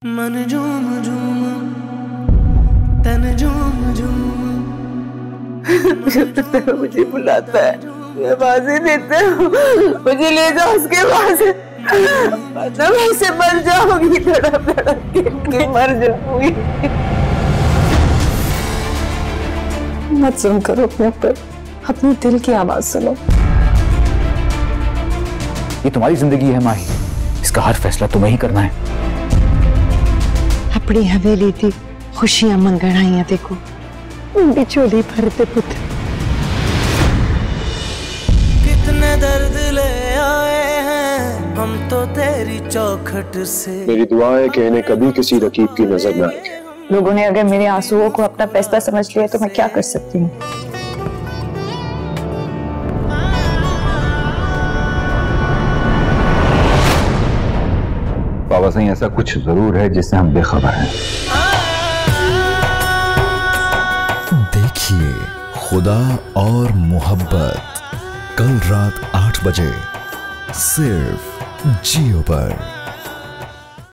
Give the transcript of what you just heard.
मन झूम झूम तन झूम झूम मुझे बुलाता है, मैं बाजी देता हूँ, मुझे ले जाओ उसके पास, मतलब ऐसे मर जाऊंगी, तड़प तड़प के मर जाऊंगी। मत सुन करो अपने ऊपर, अपने दिल की आवाज सुनो। ये तुम्हारी जिंदगी है माही, इसका हर फैसला तुम्हें ही करना है। अपनी हवेली थी खुशियां मंगणाइया देखो, बिचोली भरते पुत्र। कितने दर्द ले आए हैं हम तो तेरी चौखट से। मेरी दुआ है कि इन्हें कभी किसी रकीब की नजर न आए। लोगों ने अगर मेरे आंसुओं को अपना फैसला समझ लिया तो मैं क्या कर सकती हूँ। बाबा साईं, ऐसा कुछ जरूर है जिससे हम बेखबर हैं। देखिए खुदा और मोहब्बत कल रात 8 बजे सिर्फ जियो पर।